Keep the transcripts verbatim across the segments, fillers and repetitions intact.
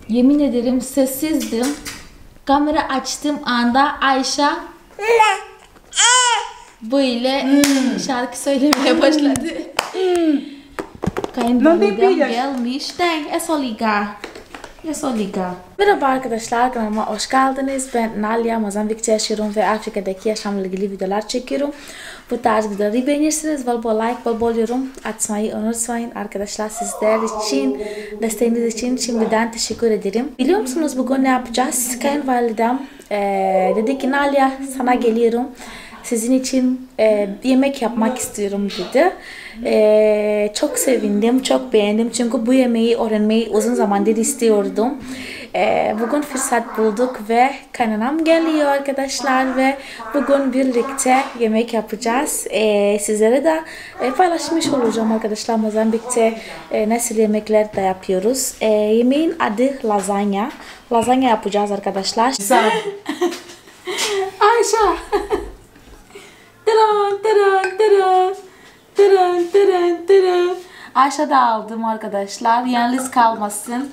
Yemin ederim sessizdim. Kamera açtığım anda Ayşe böyle hmm. şarkı söylemeye başladı. Hmm. Kayınvalidem gelmiş. Tem, é só ligar. É só ligar. Merhaba arkadaşlar, kanalıma hoş geldiniz. Ben Nalia, Mozambik'te yaşıyorum ve Afrika'daki yaşamla ilgili videolar çekiyorum. Bu tarz videoları beğenirsiniz. Bol bol like, bol bol yorum atmayı unutmayın. Arkadaşlar sizler için, desteğiniz için şimdiden teşekkür ederim. Biliyor musunuz bugün ne yapacağız? Kayınvalidem ee, dedi ki Nalia sana geliyorum. Sizin için e, yemek yapmak istiyorum dedi. E, çok sevindim, çok beğendim. Çünkü bu yemeği öğrenmeyi uzun zamandır istiyordum. E, bugün fırsat bulduk ve kaynanam geliyor arkadaşlar ve bugün birlikte yemek yapacağız. E, sizlere de e, paylaşmış olacağım arkadaşlar. Mozambik'te e, nasıl yemekler de yapıyoruz. E, yemeğin adı lazanya. Lazanya yapacağız arkadaşlar. Ayşe. Tırın tırın tırın tırın tırın tırın. Ayşe de aldım arkadaşlar. Yalnız kalmasın.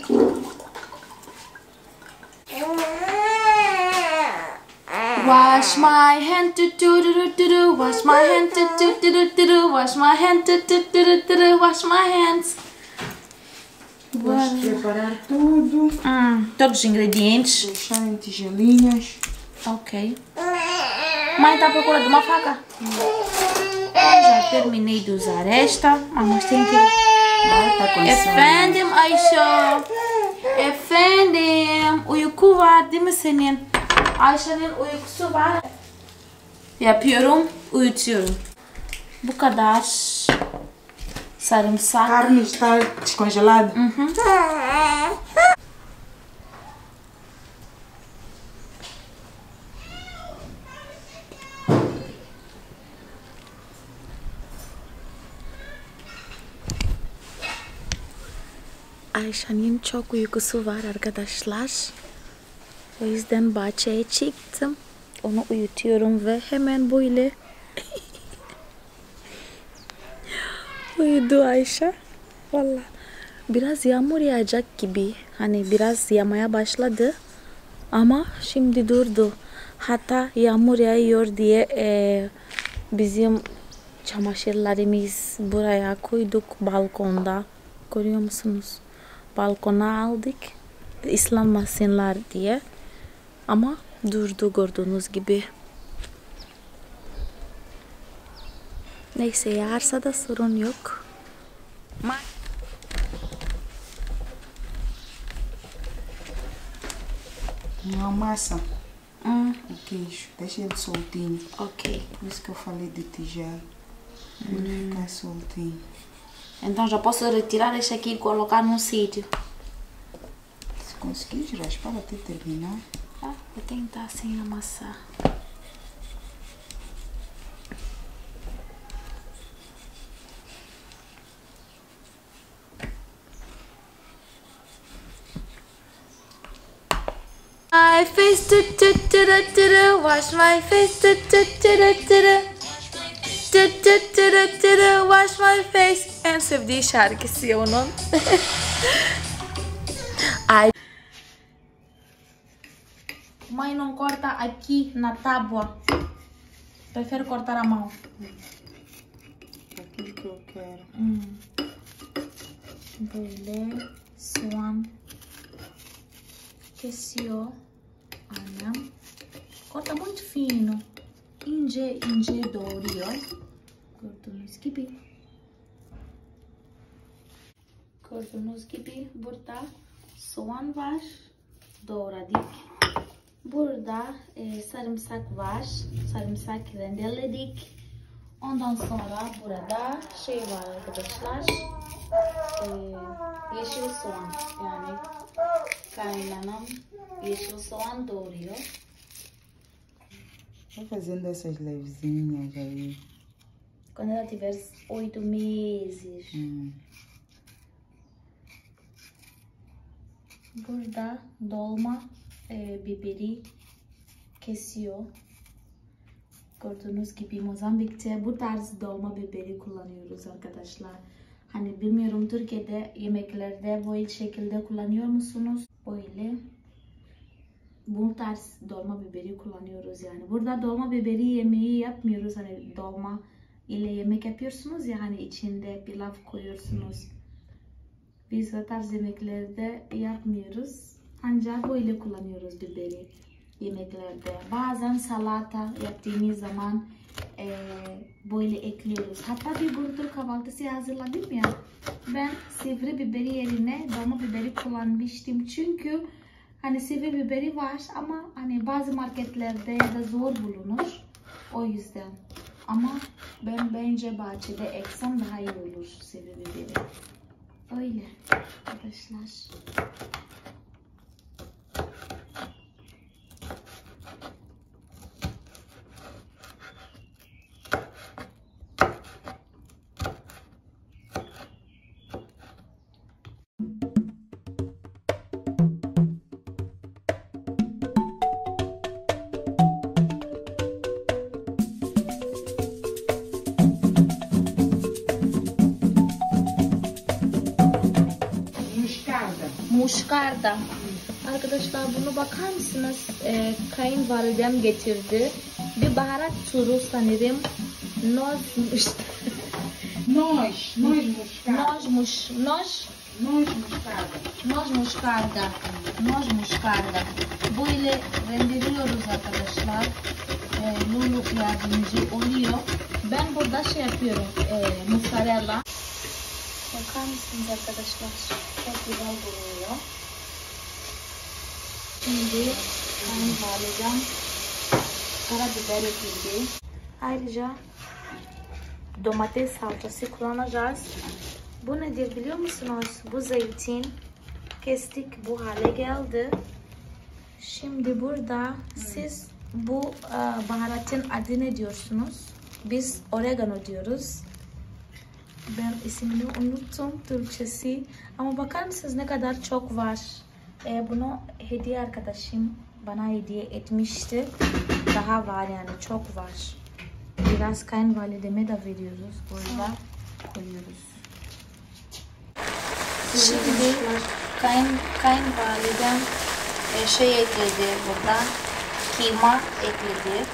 Wash my hand to do do do do. Wash my hand to do do do do. Wash my hand to do do do do. Wash my hands. Vamos preparar tudo. Hum, todos os ingredientes. Deixar em tigelinhas. Ok. Mãe tá procurando uma faca? Eu já terminei de usar esta, mas tem que... Efendim Ayşe. Efendim. Uyku var değil mi senin? Ayşe'nin uykusu var. Yapıyorum, uyutuyorum. Bu kadar sarımsak. Carne está descongelada? Uhum. Ayşe'nin çok uykusu var arkadaşlar. O yüzden bahçeye çıktım. Onu uyutuyorum ve hemen böyle uyudu Ayşe. Vallahi biraz yağmur yağacak gibi. Hani biraz yağmaya başladı. Ama şimdi durdu. Hatta yağmur yağıyor diye e, bizim çamaşırlarımız buraya koyduk balkonda. Görüyor musunuz? Balkona aldık ıslanmasınlar diye ama durdu gördüğünüz gibi. Neyse yağarsa da sorun yok. Uma massa. Hum. O queijo. Deixa ele soltinho. Ok. Por isso que eu falei de tigela. Hum. Ele ficar soltinho. Então já posso retirar este aqui e colocar num sítio. Se conseguir raspar até terminar. Ah, vou tentar sem amassar. My face, do do do do do do. Wash my face, do do do do do do. Do do do do do do. Wash my face. En sevdiği şarkısı onun. Ai. Mãe não corta aqui na tábua. Prefiro cortar a mão. Aquilo que eu quero. Hum. Böyle soğan kesiyor annem. Corta muito fino. İnce ince doğruyor. Gördüğünüz gibi. Gördüğünüz gibi burada soğan var. Doğradık. Burada e, sarımsak var. Sarımsak rendeledik. Ondan sonra burada şey var arkadaşlar. E, yeşil soğan. Yani kaynanam yeşil soğan doğruyor. Vai fazendo essas levezinhas aí. Quando ela tiver oito meses. Hum. Burada dolma e, biberi kesiyor. Gördüğünüz gibi Mozambik'te bu tarz dolma biberi kullanıyoruz arkadaşlar. Hani bilmiyorum Türkiye'de yemeklerde böyle şekilde kullanıyor musunuz? Böyle bu tarz dolma biberi kullanıyoruz yani. Burada dolma biberi yemeği yapmıyoruz. Hani dolma ile yemek yapıyorsunuz ya, hani içinde pilav koyuyorsunuz. Biz o tarz yemeklerde yapmıyoruz. Ancak böyle kullanıyoruz biberi yemeklerde. Bazen salata yaptığımız zaman e, böyle ekliyoruz. Hatta bir gün Türk kahvaltısı hazırladım ya. Ben sivri biberi yerine dolma biberi kullanmıştım. Çünkü hani sivri biberi var ama hani bazı marketlerde ya da zor bulunur. O yüzden. Ama ben bence bahçede eksem daha iyi olur sivri biberi. Öyle arkadaşlar. Muşkarda. Arkadaşlar bunu bakar mısınız? Ee, kayınvalidem getirdi. Bir baharat türü sanırım. Noz Noz, noz moscada. Noz muş, noz Noz moscada. Noz muşkarda. Noz muşkarda. Böyle rendeliyoruz arkadaşlar. Ee, Lulu yardımcı oluyor. Ben burada şey yapıyorum. E, mozzarella. Bakar mısınız arkadaşlar? Çok güzel duruyor. Şimdi kayınvalidem karabiber ekledi. Ayrıca domates salçası kullanacağız. Bu nedir biliyor musunuz? Bu zeytin kestik, bu hale geldi. Şimdi burada siz bu uh, baharatın adı ne diyorsunuz? Biz oregano diyoruz. Ben ismini unuttum Türkçesi. Ama bakar mısınız ne kadar çok var. Ee, bunu hediye arkadaşım bana hediye etmişti. Daha var yani, çok var. Biraz kayınvalideme de veriyoruz. Burada koyuyoruz. Şimdi kayın, kayınvalidem e, şey ekledi burada. Kıyma ekledi.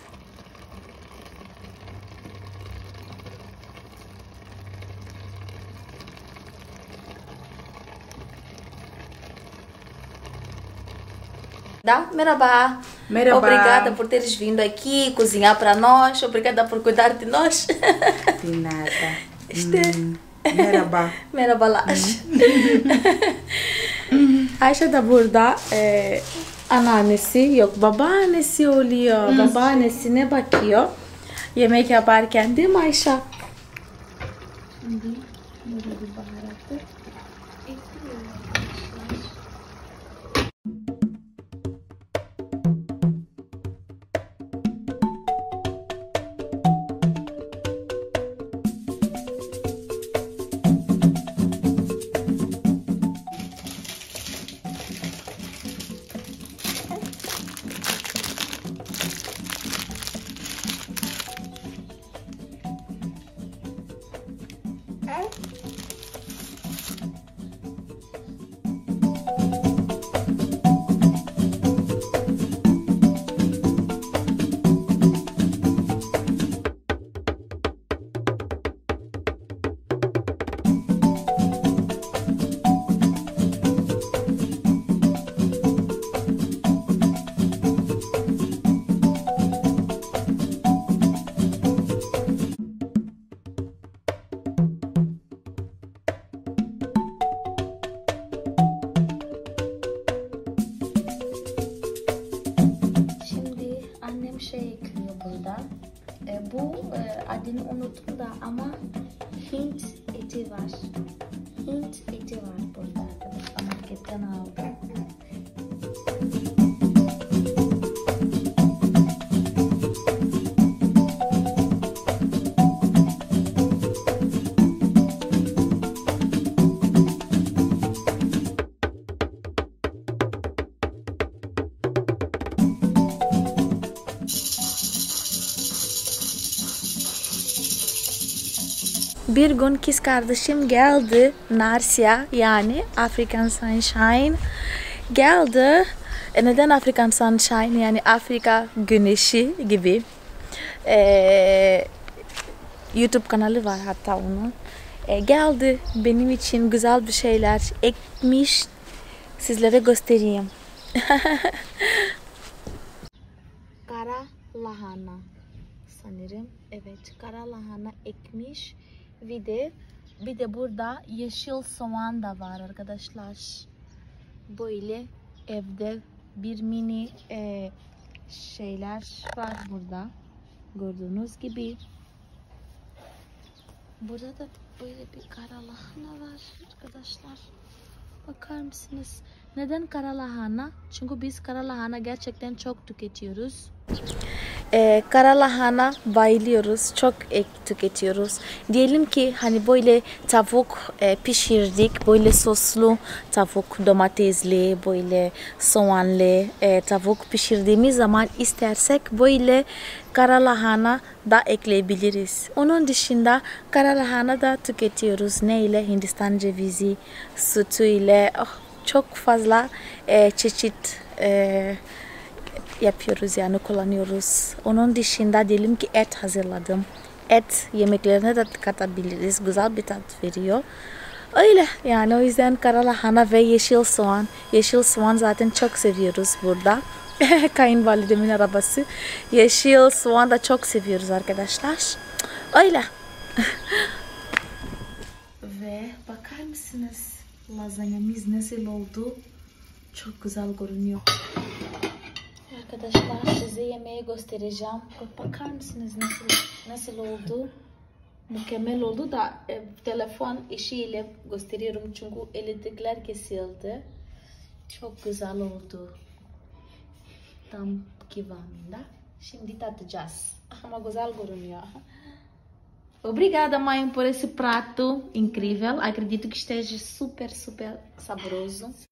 Da? Merhaba. Merhaba. Obrigada por teres vindo aqui cozinhar para nós. Obrigada por cuidar de nós. De nada. İşte. Hmm, merhaba. Merhabalar. Ayşe de burada e, anneannesi yok babaannesi oluyor. Hmm. Babaannesine bakıyor. Yemek yaparken değil mi Ayşe? Şimdi böyle bir baharatı ekliyorum. E, bu e, adını unuttum da ama Hint eti var. Hint eti var burada arkadaşlar. Marketten aldım. bir gün kız kardeşim geldi. Narsia yani African Sunshine geldi. E neden African Sunshine yani Afrika güneşi gibi. E, YouTube kanalı var hatta onun. E, geldi benim için güzel bir şeyler ekmiş. Sizlere göstereyim. Kara lahana sanırım. Evet, kara lahana ekmiş. Bir de bir de burada yeşil soğan da var arkadaşlar. Böyle evde bir mini e, şeyler var burada. Gördüğünüz gibi. Burada da böyle bir kara lahana var arkadaşlar. Bakar mısınız? Neden kara lahana? Çünkü biz kara lahana gerçekten çok tüketiyoruz. Ee, kara lahana bayılıyoruz. Çok ek tüketiyoruz. Diyelim ki hani böyle tavuk e, pişirdik. Böyle soslu tavuk, domatesli, böyle soğanlı e, tavuk pişirdiğimiz zaman istersek böyle kara lahana da ekleyebiliriz. Onun dışında kara lahana da tüketiyoruz. Ne ile? Hindistan cevizi, sütü ile oh, çok fazla e, çeşit e, yapıyoruz yani kullanıyoruz. Onun dışında diyelim ki et hazırladım. Et yemeklerine de katabiliriz. Güzel bir tat veriyor. Öyle yani o yüzden kara lahana ve yeşil soğan. Yeşil soğan zaten çok seviyoruz burada. Kayınvalidemin arabası. Yeşil soğan da çok seviyoruz arkadaşlar. Öyle. Ve bakar mısınız? Lazanyamız nasıl oldu? Çok güzel görünüyor. Arkadaşlar size yemeği göstereceğim. Bakar mısınız nasıl nasıl oldu? Mükemmel oldu da e, telefon işiyle gösteriyorum çünkü elektrikler kesildi. Çok güzel oldu. Tam kıvamında. Şimdi tadacağız. Ama güzel görünüyor. Obrigada, mãe, por esse prato incrível. Acredito que esteja super, super saboroso.